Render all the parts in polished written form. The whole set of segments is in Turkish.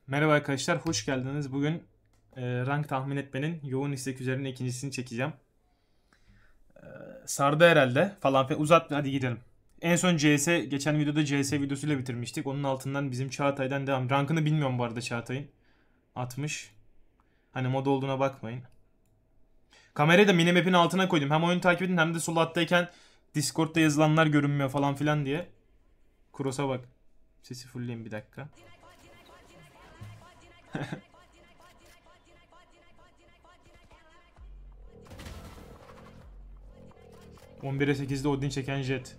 Merhaba arkadaşlar, hoş geldiniz. Bugün rank tahmin etmenin yoğun istek üzerine ikincisini çekeceğim. Sardı herhalde falan filan. Uzatma, hadi gidelim. En son geçen videoda CS videosuyla bitirmiştik. Onun altından bizim Çağatay'dan devam. Rankını bilmiyorum bu arada Çağatay'ın. 60. Hani mod olduğuna bakmayın. Kamerayı da minimap'in altına koydum. Hem oyunu takip edin hem de sol alttayken Discord'da yazılanlar görünmüyor falan filan diye. Cross'a bak. Sesi fullleyeyim bir dakika. 11'e 8'de Odin çeken Jet.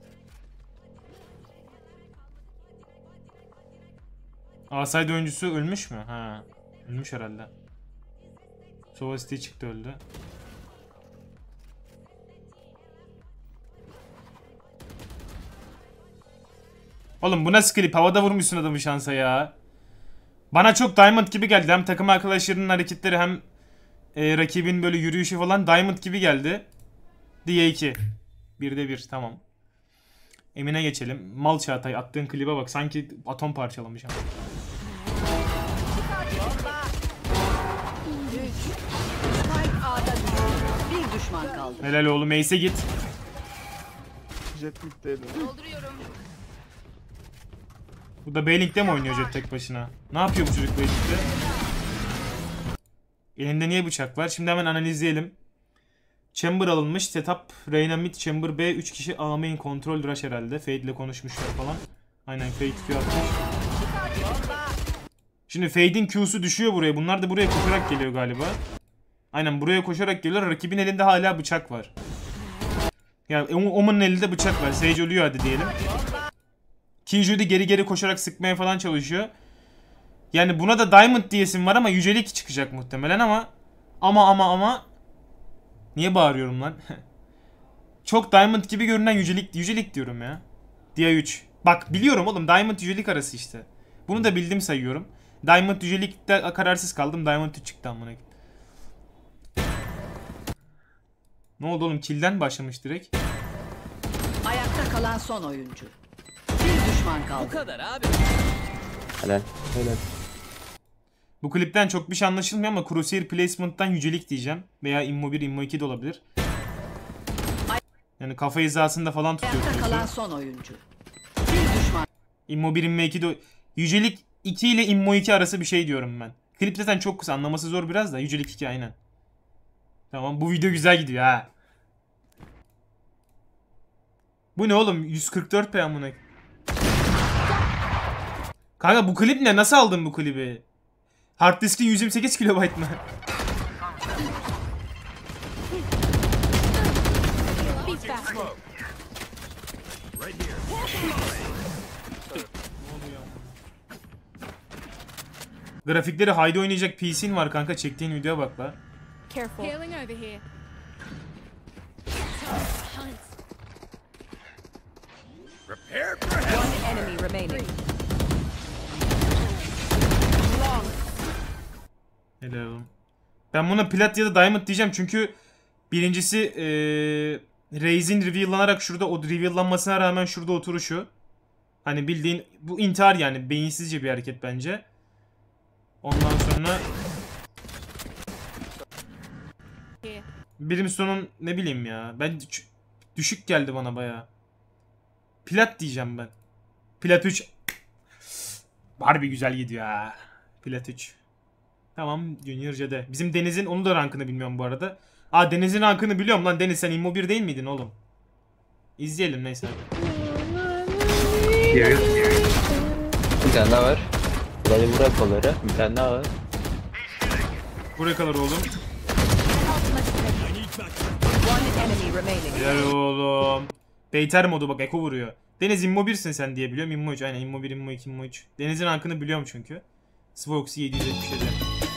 Asaydı oyuncusu ölmüş mü? Ha, ölmüş herhalde. Sova City çıktı, öldü. Oğlum bu nasıl klip? Havada vurmuşsun adamı şansa ya. Bana çok Diamond gibi geldi. Hem takım arkadaşlarının hareketleri hem rakibin böyle yürüyüşü falan Diamond gibi geldi. DA2. 1'de 1, tamam. Emine geçelim. Mal Çağatay, attığın klibe bak. Sanki atom parçalamış ama. Bir düşman kaldı. Helal oğlum, Ace'e git. Jet mid'deydi. Dolduruyorum. Bu da B-Link'te mi oynuyor Jet tek başına? Ne yapıyor bu çocuk B-Link'te? Elinde niye bıçak var? Şimdi hemen analizleyelim. Chamber alınmış. Setup Reyna mid, Chamber B, 3 kişi A main, control rush herhalde. Fade ile konuşmuşlar falan. Aynen, Fade Q atmış. Şimdi Fade'in Q'su düşüyor buraya. Bunlar da buraya koşarak geliyor galiba. Aynen, buraya koşarak geliyorlar. Rakibin elinde hala bıçak var. Yani Omen'ın elinde bıçak var. Sage ölüyor hadi diyelim. Killjoy geri koşarak sıkmaya falan çalışıyor. Yani buna da Diamond diyesim var ama yücelik çıkacak muhtemelen ama niye bağırıyorum lan? Çok Diamond gibi görünen yücelik diyorum ya. Dia 3. Bak biliyorum oğlum, Diamond yücelik arası işte. Bunu da bildim sayıyorum. Diamond yücelikte kararsız kaldım. Diamond 3 çıktı amına. Ne oldu oğlum? Kill'den başlamış direkt. Ayakta kalan son oyuncu. Bir düşman kaldı. Bu kadar abi. Helal. Helal. Bu klipten çok bir şey anlaşılmıyor ama Crosshair Placement'tan yücelik diyeceğim. Veya Immo 1, Immo 2 de olabilir. Yani kafa hizasında falan tutuyor. Ayakta kalan son oyuncu. Bir düşman. Immo 1, Immo 2 de... Yücelik 2 ile Immo 2 arası bir şey diyorum ben. Klip zaten çok kısa, anlaması zor biraz da. Yücelik 2 aynen. Tamam, bu video güzel gidiyor ha. Bu ne oğlum? 144p amına. Kanka bu klip ne? Nasıl aldın bu klibi? Hard diskin 128 KB mı? Grafikleri haydi oynayacak PC'in var kanka, çektiğin videoya bak la. Careful. Healing over here. One enemy remaining. Helal oğlum. Ben buna plat ya da diamond diyeceğim çünkü birincisi Raze'in reveal'lanarak şurada, o reveal'lanmasına rağmen şurada oturuşu. Hani bildiğin bu intihar, yani beyinsizce bir hareket bence. Ondan sonra Brimstone'un ne bileyim ya, ben düşük geldi bana bayağı. Plat diyeceğim ben. Plat 3. Harbi güzel gidiyor ha. Plat 3. Tamam, Junior Jade. Bizim Deniz'in, onu da rankını bilmiyorum bu arada. Aa, Deniz'in rankını biliyorum lan. Deniz, sen Immo 1 değil miydin oğlum? İzleyelim neyse. Bir tane daha var. Burayı bırak onları. Bir tane daha var. Buraya kadar oğlum. One enemy remaining. Helal oğlum. Beyter modu bak, Eko vuruyor. Deniz Immo 1'sin sen diye biliyorum. Immo 3 aynen, Immo 1, Immo 2, Immo 3. Deniz'in rankını biliyorum çünkü. Svoxy 777.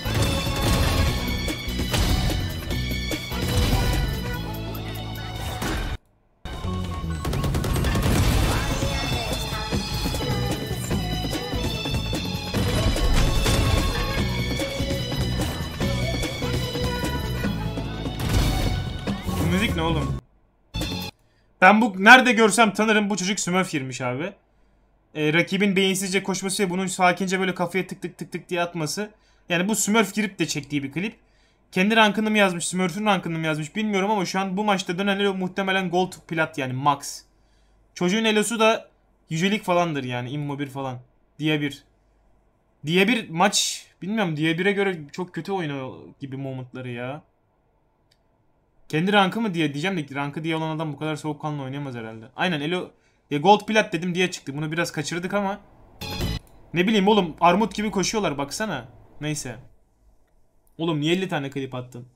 Bu müzik ne oğlum? Ben bu nerede görsem tanırım, bu çocuk Smurf girmiş abi. rakibin beyinsizce koşması ve bunun sakince böyle kafaya tık tık tık tık diye atması. Yani bu Smurf girip de çektiği bir klip. Kendi rankını mı yazmış, Smurf'ün rankını mı yazmış bilmiyorum ama şu an bu maçta dönen elo muhtemelen gold plat yani max. Çocuğun elosu da yücelik falandır yani immo 1 falan. Diye bir. Diye bir maç bilmiyorum, diye 1'e göre çok kötü oynuyor gibi momentları ya. Kendi rankı mı diye diyeceğim de rankı diye olan adam bu kadar soğukkanlı oynayamaz herhalde. Aynen elo ya gold plat dedim diye çıktı. Bunu biraz kaçırdık ama ne bileyim oğlum, armut gibi koşuyorlar baksana. Neyse. Oğlum niye 50 tane klip attın?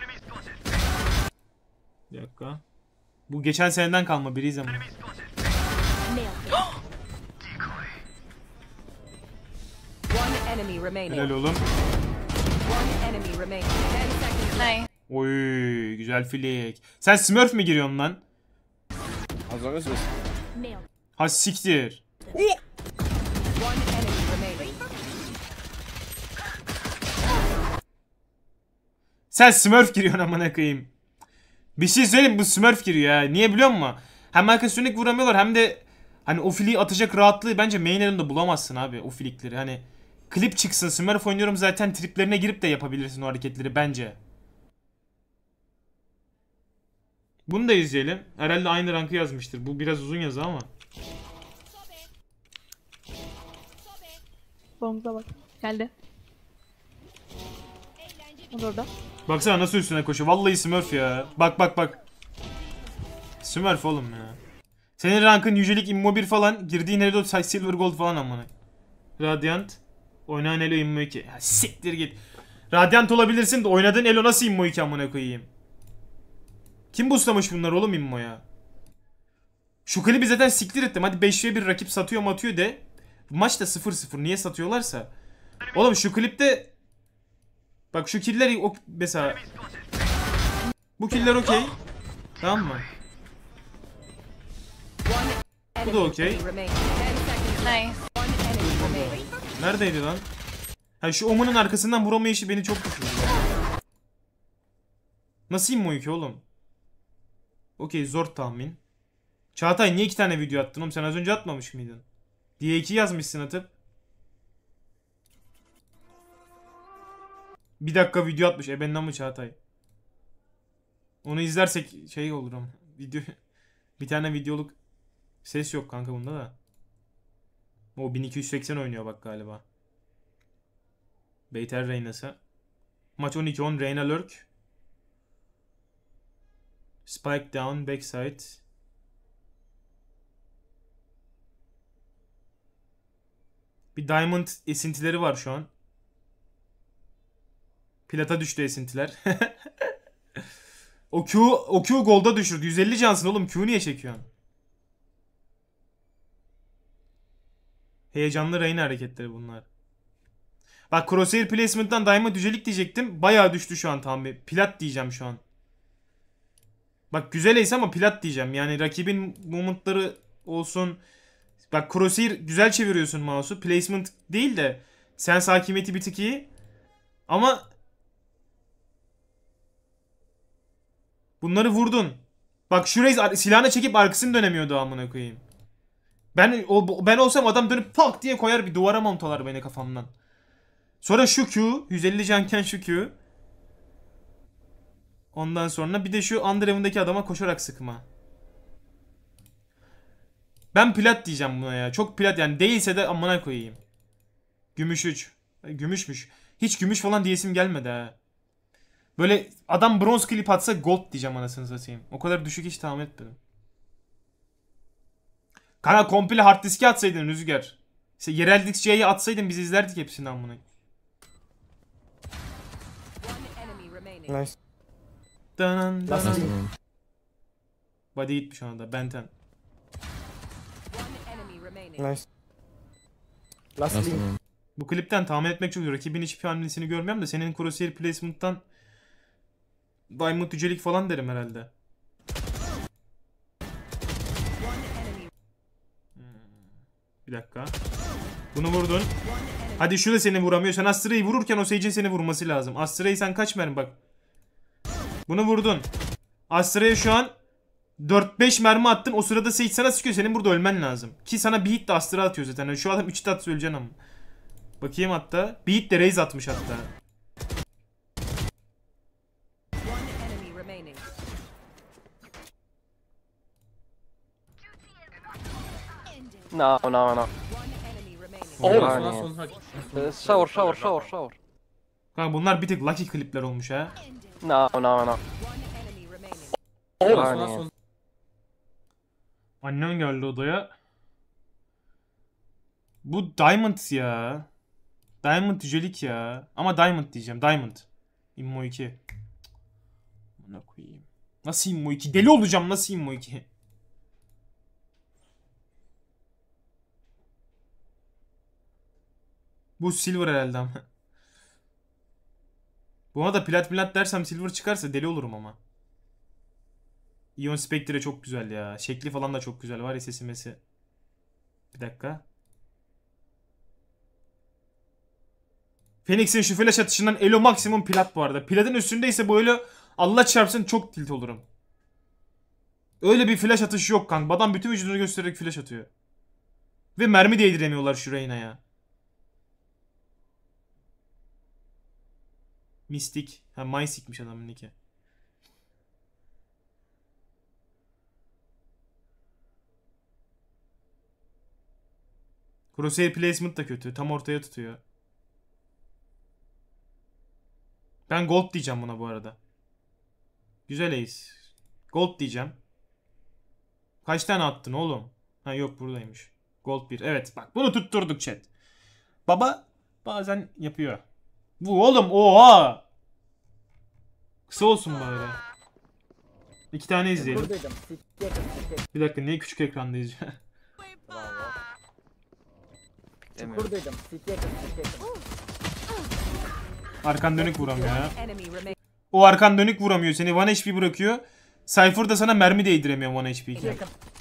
Bir dakika. Bu geçen seneden kalma biriyiz ama. One enemy remaining. Helal oğlum. One enemy remaining. 10 seconds. Nice. Oy güzel flick. Sen Smurf mi giriyorsun lan? As long as we're Ha siktir. One enemy remaining. Sen Smurf giriyorsun amına koyayım. Bir şey söyleyeyim, bu Smurf giriyor ya. Niye biliyor musun? Hem arkası sürekli vuramıyorlar hem de hani o flick'i atacak rahatlığı bence main elinde bulamazsın abi o flick'leri. Hani klip çıksın Smurf oynuyorum zaten triplerine girip de yapabilirsin o hareketleri bence. Bunu da izleyelim. Herhalde aynı rankı yazmıştır. Bu biraz uzun yazı ama. Bomb'a bak. Geldi. O da orada. Baksana nasıl üstüne koşuyor. Vallahi Smurf ya. Bak bak bak. Smurf oğlum ya. Senin rankın yücelik immo 1 falan. Girdiğin elo silver gold falan amına. Radiant. Oynayan elo immo 2. Ya siktir git. Radiant olabilirsin de oynadığın elo nasıl immo 2 amına koyayım. Kim boostlamış bunlar oğlum immoya? Şu klibi zaten siktir ettim. Hadi 5'e 1 rakip satıyor mu atıyor de. Maç da 0-0. Niye satıyorlarsa. Oğlum şu klipte bak şu killer mesela bu killer okey. Tamam mı? Bu da okey. Enemy remaining. 10 seconds. Nice. One enemy remaining. Neredeydi lan? Ha şu Omen'ın arkasından vuramayışı beni çok düşürdü. Nasıl immo ki oğlum? Okey zor tahmin. Çağatay niye 2 tane video attın oğlum? Sen az önce atmamış mıydın? Diye 2 yazmışsın atıp. 1 dakika video atmış. Ebenden mi Çağatay? Onu izlersek şey olur ama. Video bir tane videoluk ses yok kanka bunda da. O 1280 oynuyor bak galiba. Beyter Reyna'sı. Maç 12-10 Reyna lurk. Spike down backside. Bir diamond esintileri var şu an. Plata düştü esintiler. o Q golda düşürdü. 150 cansın oğlum. Q niye çekiyorsun? Heyecanlı Reyna hareketleri bunlar. Bak Crosshair placement'tan Diamond yücelik diyecektim. Bayağı düştü şu an tam bir. Plat diyeceğim şu an. Bak güzel ace ama plat diyeceğim. Yani rakibin momentları olsun. Bak Crosshair güzel çeviriyorsun mouse'u. Placement değil de sens hakimiyeti bir tık iyi. Ama bunları vurdun. Bak şurayı silahına çekip arkasını dönemiyordu amına koyayım. Ben olsam adam dönüp tak diye koyar bir duvara montalar beni kafamdan. Sonra şu Q 150 canken şu Q. Ondan sonra bir de şu Underhaven'daki adama koşarak sıkma. Ben plat diyeceğim buna ya. Çok plat yani değilse de amına koyayım. Gümüş 3. Gümüşmüş. Hiç gümüş falan diyesim gelmedi ha. Böyle adam bronz klip atsa gold diyeceğim anasını satayım. O kadar düşük hiç tahmin etmedim. Kana komple hard diski atsaydın Rüzgar. İşte yerel diskçiyi atsaydın biz izlerdik hepsini amına. One enemy remaining. nice. Danan Last danan. team. Body gitmiş şu anda. Benten. One enemy remaining. Nice. Last team. Bu klipten tahmin etmek çok zor. Rakibin hiçbir hamlesini görmüyorum da senin crosshair placement'tan Diamond yücelik falan derim herhalde. Bir dakika. Bunu vurdun. Hadi şu da seni vuramıyor. Sen Astra'yı vururken o Sage'in seni vurması lazım. Astra'yı sen kaç mermi bak. Bunu vurdun. Astra'ya şu an 4-5 mermi attın. O sırada Sage sana sıkıyor. Senin burada ölmen lazım. Ki sana bir hit de Astra atıyor zaten. Yani şu adam 3 hit atsa öleceksin ama. Bakayım hatta. Bir hit de Raze atmış hatta. No. Shower. Kanka bunlar bir tık lucky klipler olmuş ha. No. Annem geldi odaya. Bu Diamond ya. Diamond yücelik ya. Ama Diamond diyeceğim. Diamond. Immo 2. Buna koyayım. Nasıl Immo 2? Deli olacağım nasıl Immo 2? Bu silver herhalde ama. Buna da plat dersem silver çıkarsa deli olurum ama. Ion Spectre çok güzel ya. Şekli falan da çok güzel. Var ya sesi mesi. Bir dakika. Phoenix'in şu flash atışından elo maksimum plat bu arada. Platın üstündeyse bu elo Allah çarpsın çok tilt olurum. Öyle bir flash atışı yok kanka. Adam bütün vücudunu göstererek flash atıyor. Ve mermi değdiremiyorlar şu Reyna'ya. Mystic. Ha Mystic'miş adamın nicki. Crosshair placement da kötü. Tam ortaya tutuyor. Ben gold diyeceğim buna bu arada. Güzel ace. Gold diyeceğim. Kaç tane attın oğlum? Ha yok buradaymış. Gold 1. Evet bak bunu tutturduk chat. Baba bazen yapıyor. Bu oğlum oha. Kısa olsun böyle. 2 tane izleyelim. Bir dakika niye küçük ekrandayız? Arkan dönük vuramıyor ya. O arkan dönük vuramıyor seni 1 HP bırakıyor. Cypher da sana mermi değdiremiyor 1 HP iken.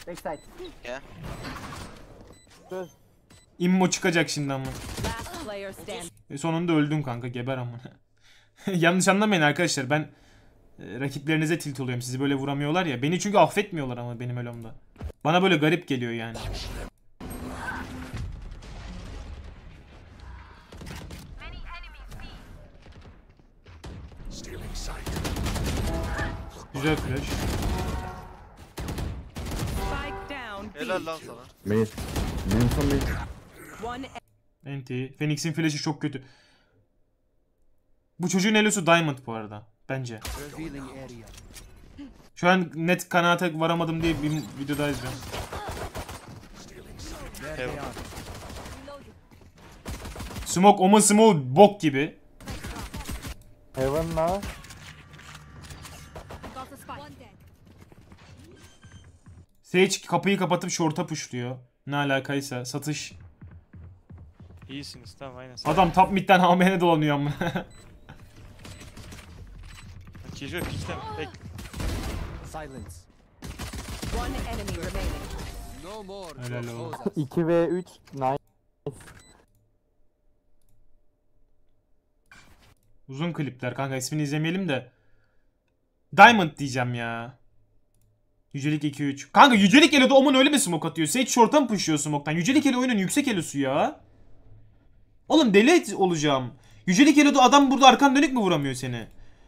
Immo çıkacak şimdi ama. Sonunda öldün kanka geber ama. Yanlış anlamayın arkadaşlar ben rakiplerinize tilt oluyorum. Sizi böyle vuramıyorlar ya. Beni çünkü affetmiyorlar ama benim elomda. Bana böyle garip geliyor yani. Güzel flash. Helal lan sana. Mid. Mid. NT. Phoenix'in flash'i çok kötü. Bu çocuğun elosu Diamond bu arada. Bence. Şu an net kanaate varamadım diye bir videoda izliyorum. Smoke oma smoke bok gibi. Heaven now. Sage kapıyı kapatıp short'a pushluyor. Ne alakaysa satış. İyisiniz tamam aynen. Adam top mid'den HM'ne dolanıyor ama. Kijo pikte mi? Pek. Helal oğlum. 2v3. Nice. Uzun klipler kanka ismini izlemeyelim de. Diamond diyeceğim ya. Yücelik 2-3. Kanka Yücelik Elo'da Oman öyle mi smoke atıyor? Sage short'tan pushluyor smoke'tan. Yücelik Elo oyunun yüksek elosu ya. Oğlum deli olacağım. Yücelik Elo'da adam burada arkan dönük mü vuramıyor seni?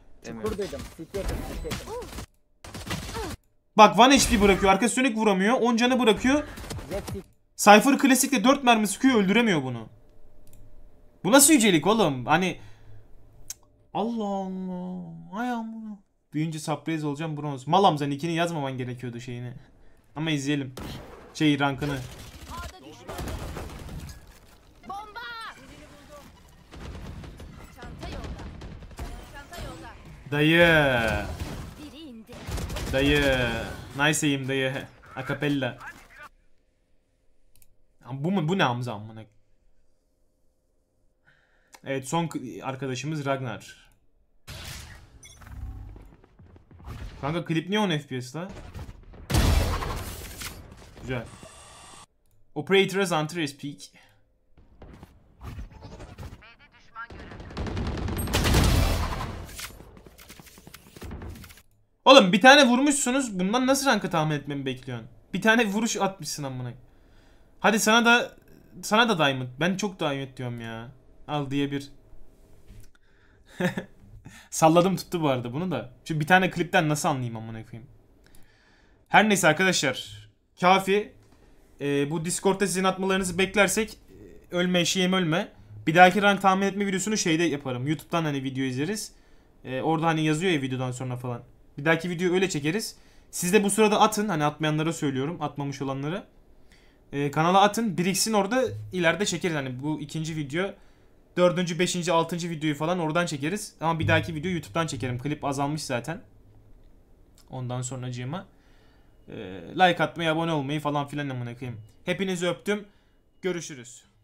Bak 1 HP bırakıyor. Arkası dönük vuramıyor. 10 canı bırakıyor. Cypher klasikle 4 mermi sıkıyor öldüremiyor bunu. Bu nasıl yücelik oğlum? Hani Allah Allah. Ay amına. Büyünce surprise olacağım bronz. Malam sen ikini yazmaman gerekiyordu şeyini. Ama izleyelim. Rankını. Dayı. Dayı. Nice aim dayı. Acapella. Bu mu? Bu ne Hamza amına? Evet son arkadaşımız Ragnar. Kanka klip niye 10 FPS la? Güzel. Operator as Hunter is peak. Oğlum bir tane vurmuşsunuz. Bundan nasıl rankı tahmin etmemi bekliyorsun? Bir tane vuruş atmışsın amına. Hadi sana da diamond. Ben çok diamond diyorum ya. Al diye bir. Salladım tuttu bu arada bunu da. Çünkü bir tane klipten nasıl anlayayım amına koyayım. Her neyse arkadaşlar. Kafi. Bu Discord'da sizin atmalarınızı beklersek ölme eşeğim ölme. Bir dahaki rank tahmin etme videosunu şeyde yaparım. YouTube'dan hani video izleriz. Orada hani yazıyor ya videodan sonra falan. Bir dahaki videoyu öyle çekeriz. Siz de bu sırada atın. Hani atmayanlara söylüyorum. Atmamış olanlara. Kanala atın. Biriksin orada ileride çekeriz. Hani bu ikinci video. 4. 5. 6. videoyu falan oradan çekeriz. Ama bir dahaki videoyu YouTube'dan çekerim. Klip azalmış zaten. Ondan sonracığıma. Like atmayı, abone olmayı falan filan amına koyayım. Hepinizi öptüm. Görüşürüz.